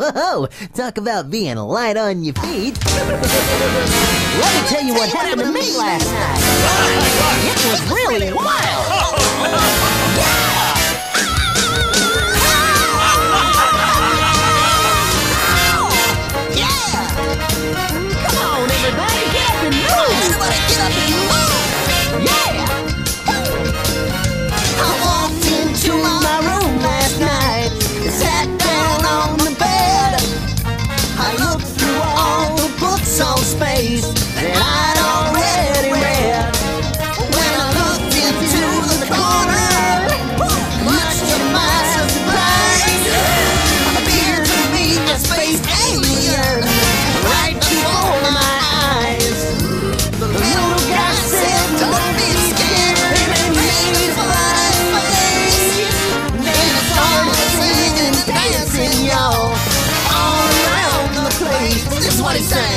Whoa, talk about being light on your feet. Let me tell you what happened to me last night. It was really wild. Yeah! Come on, everybody, get up and move. Everybody get up and move. Yeah! I walked into my room last night and sat down on the bed. I looked through all the books on space that I'd already read. When I looked into the corner, much to my surprise, appeared to be a space alien right before my eyes. The little guy said, "Don't be scared," and made a funny face. Then I started singing and dancing, y'all, all around the place. This is what he sang.